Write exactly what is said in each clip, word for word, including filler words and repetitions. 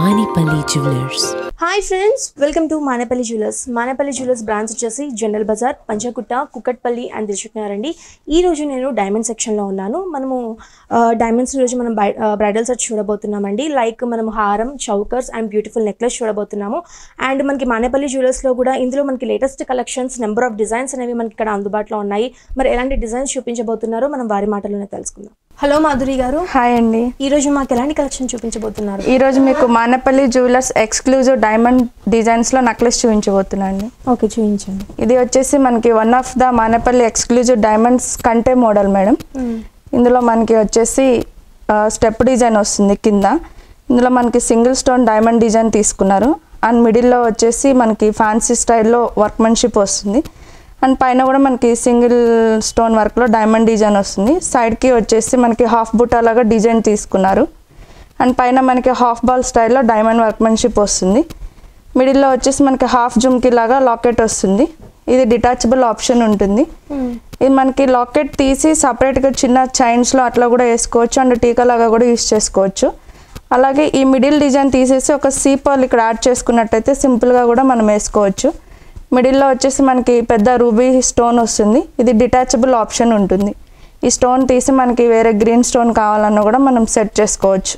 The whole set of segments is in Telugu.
Manipali Jewellers. Hi friends, welcome to Manipali Jewellers. Manipali Jewellers branch వచ్చేసి జనరల్ బజార్, పంచకుట్ట, కుకట్పల్లి అండ్ దిల్సుఖ్నగర్. ఈ రోజు నేను డైమండ్ సెక్షన్ లో ఉన్నాను. మనము డైమండ్స్ ఈ రోజు మనం బ్రైడల్ సెట్ చూడబోతున్నామండి. లైక్ మనం హారం, చౌకర్స్ అండ్ బ్యూటిఫుల్ నెక్లెస్ చూడబోతున్నాము. అండ్ మనకి మానేపల్లి జ్యువెలర్స్ లో కూడా ఇందులో మనకి latest collections, number of designs అనేవి మనకి ఇక్కడ అందుబాటులో ఉన్నాయి. మరి ఎలాంటి డిజైన్స్ చూపించబోతున్నారో మనం వారి మాటల్లోనే తెలుసుకుందాం. హలో మాధురి గారు. హాయ్ అండి. ఈ రోజు మాకు ఎలాంటి కలెక్షన్ చూపించబోతున్నారు? ఈ రోజు మీకు Manepally jewellers exclusive diamond designs లో నెక్లెస్ చూపించబోతున్నాండి. ఓకే, చూపించండి. ఇది వచ్చేసి మనకి one of the Manepally exclusive diamonds కంటే మోడల్ మేడం. ఇందులో మనకి వచ్చేసి స్టెప్ డిజైన్ వస్తుంది కింద. ఇందులో మనకి సింగిల్ స్టోన్ డైమండ్ డిజైన్ తీసుకున్నారు. అండ్ మిడిల్లో వచ్చేసి మనకి ఫ్యాన్సీ స్టైల్లో వర్క్మెన్షిప్ వస్తుంది. అండ్ పైన కూడా మనకి సింగిల్ స్టోన్ వర్క్లో డైమండ్ డిజైన్ వస్తుంది. సైడ్కి వచ్చేసి మనకి హాఫ్ బుటా లాగా డిజైన్ తీసుకున్నారు. అండ్ పైన మనకి హాఫ్ బాల్ స్టైల్లో డైమండ్ వర్క్మెన్షిప్ వస్తుంది. మిడిల్లో వచ్చేసి మనకి హాఫ్ జుమ్కి లాగా లాకెట్ వస్తుంది. ఇది డిటాచబుల్ ఆప్షన్ ఉంటుంది. ఇది మనకి లాకెట్ తీసి సపరేట్గా చిన్న చైన్స్లో అట్లా కూడా వేసుకోవచ్చు. అండ్ టీకా లాగా కూడా యూస్ చేసుకోవచ్చు. అలాగే ఈ మిడిల్ డిజైన్ తీసేసి ఒక సీపర్ల్ ఇక్కడ యాడ్ చేసుకున్నట్టయితే సింపుల్గా కూడా మనం వేసుకోవచ్చు. మిడిల్లో వచ్చేసి మనకి పెద్ద రూబీ స్టోన్ వస్తుంది. ఇది డిటాచబుల్ ఆప్షన్ ఉంటుంది. ఈ స్టోన్ తీసి మనకి వేరే గ్రీన్ స్టోన్ కావాలన్నా కూడా మనం సెట్ చేసుకోవచ్చు.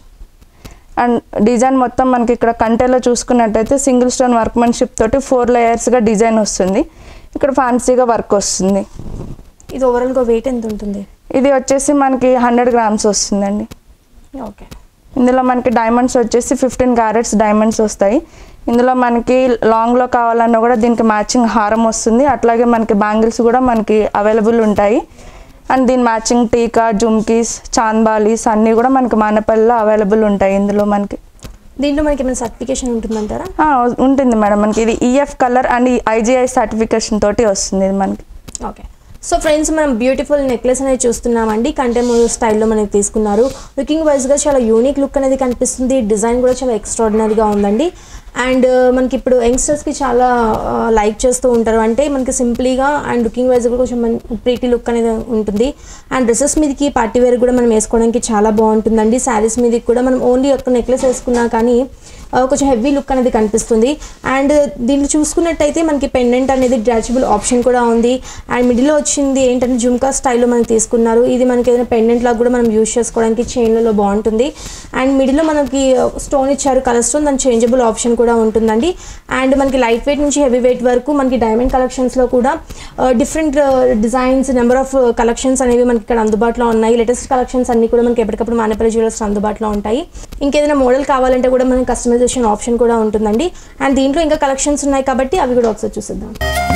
అండ్ డిజైన్ మొత్తం మనకి ఇక్కడ కంటేలో చూసుకున్నట్టయితే సింగిల్ స్టోన్ వర్క్మెన్షిప్ తోటి ఫోర్ లేయర్స్గా డిజైన్ వస్తుంది. ఇక్కడ ఫ్యాన్సీగా వర్క్ వస్తుంది. ఇది ఓవరాల్గా వెయిట్ ఎంత ఉంటుంది? ఇది వచ్చేసి మనకి హండ్రెడ్ గ్రామ్స్ వస్తుందండి. ఓకే. ఇందులో మనకి డైమండ్స్ వచ్చేసి ఫిఫ్టీన్ క్యారెట్స్ డైమండ్స్ వస్తాయి. ఇందులో మనకి లాంగ్లో కావాలన్నా కూడా దీనికి మ్యాచింగ్ హారం వస్తుంది. అట్లాగే మనకి బ్యాంగిల్స్ కూడా మనకి అవైలబుల్ ఉంటాయి. అండ్ దీని మ్యాచింగ్ టీకా, జుమ్కీస్, చాంద్బాలీస్ అన్నీ కూడా మనకి మానేపల్లిలో అవైలబుల్ ఉంటాయి. ఇందులో మనకి దీంట్లో మనకి ఏమైనా సర్టిఫికేషన్ ఉంటుందంటారా? ఉంటుంది మేడం. మనకి ఇది EF colour and IGI certification తోటి వస్తుంది ఇది మనకి. ఓకే. సో ఫ్రెండ్స్, మనం బ్యూటిఫుల్ నెక్లెస్ అనేది చూస్తున్నామండి. కంటెంపరీ స్టైల్లో మనకి తీసుకున్నారు. లుకింగ్ వైజ్గా చాలా యూనిక్ లుక్ అనేది కనిపిస్తుంది. డిజైన్ కూడా చాలా ఎక్స్ట్రాడినరీగా ఉందండి. అండ్ మనకి ఇప్పుడు యంగ్స్టర్స్కి చాలా లైక్ చేస్తూ ఉంటారు. అంటే మనకి సింప్లీగా అండ్ లుకింగ్ వైజ్ కూడా కొంచెం ప్రీటీ లుక్ అనేది ఉంటుంది. అండ్ డ్రెస్సెస్ మీదకి పార్టీ వేర్ కూడా మనం వేసుకోవడానికి చాలా బాగుంటుందండి. శారీస్ మీదకి కూడా మనం ఓన్లీ ఒక నెక్లెస్ వేసుకున్నా కానీ కొంచెం హెవీ లుక్ అనేది కనిపిస్తుంది. అండ్ దీంట్లో చూసుకున్నట్టయితే మనకి పెండెంట్ అనేది డిటాచబుల్ ఆప్షన్ కూడా ఉంది. అండ్ మిడిల్లో వచ్చింది ఏంటంటే జుమ్కా స్టైల్లో మనకి తీసుకున్నారు. ఇది మనకి ఏదైనా పెండెంట్ లాగా కూడా మనం యూజ్ చేసుకోవడానికి చైన్లలో బాగుంటుంది. అండ్ మిడిల్లో మనకి స్టోన్ ఇచ్చారు, కలర్ స్టోన్. దాని చేంజబుల్ ఆప్షన్ కూడా ఉంటుందండి. అండ్ మనకి లైట్ వెయిట్ నుంచి హెవీ వెయిట్ వరకు మనకి డైమండ్ కలెక్షన్స్లో కూడా different designs, number of collections అనేవి మనకి ఇక్కడ అందుబాటులో ఉన్నాయి. లేటెస్ట్ కలెక్షన్స్ అన్ని కూడా మనకి ఎప్పటికప్పుడు మానేపల్లి జ్యువెలర్స్ అందుబాటులో ఉంటాయి. ఇంకేదైనా మోడల్ కావాలంటే కూడా మనకి కస్టమైజేషన్ ఆప్షన్ కూడా ఉంటుందండి. అండ్ దీంట్లో ఇంకా కలెక్షన్స్ ఉన్నాయి కాబట్టి అవి కూడా ఒకసారి చూసేద్దాం.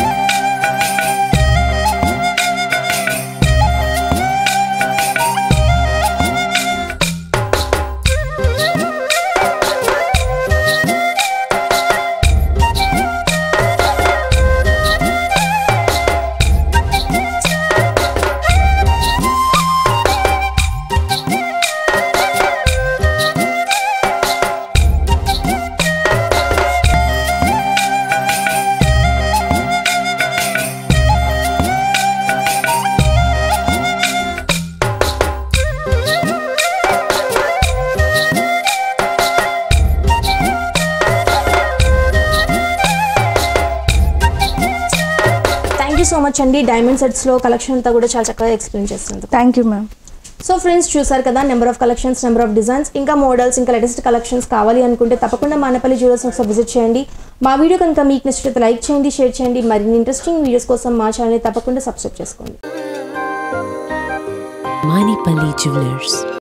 సో మచ్ అండి. డైమండ్ సెట్స్లో కలెక్షన్ అంతా కూడా చాలా చక్కగా ఎక్స్ప్లెయిన్ చేస్తుంది. Thank you ma'am. So friends, చూసారు కదా, number of collections, number of designs, ఇంకా మోడల్స్, ఇంకా లేటెస్ట్ కలెక్షన్స్ కావాలి అనుకుంటే తప్పకుండా మానేపల్లి జ్యువెలర్స్ ఒకసారి విజిట్ చేయండి. మా వీడియో కనుక మీకు నచ్చితే లైక్ చేయండి, షేర్ చేయండి. మరిన్ని ఇంట్రెస్టింగ్ వీడియోస్ కోసం మా ఛానల్ని తప్పకుండా సబ్స్క్రైబ్ చేసుకోండి. Manipali Jewellers.